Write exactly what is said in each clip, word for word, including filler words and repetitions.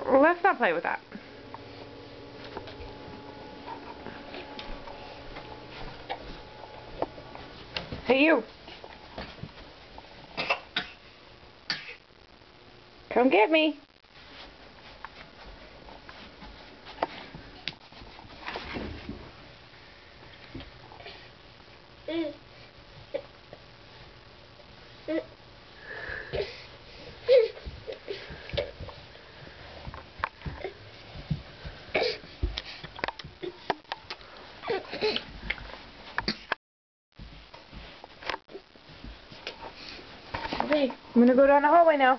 Let's not play with that. Hey, you. Come get me. Okay, I'm gonna go down the hallway now.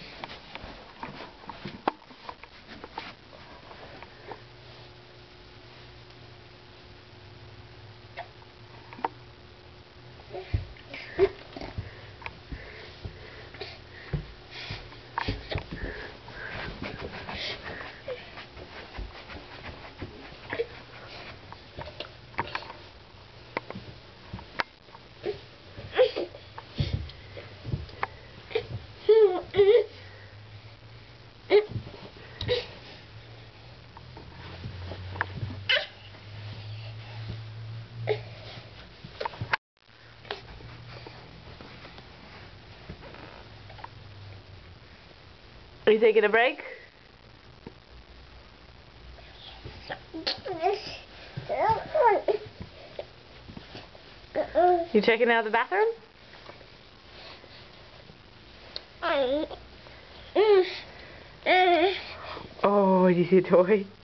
Are you taking a break? You checking out the bathroom? Oh, did you see a toy?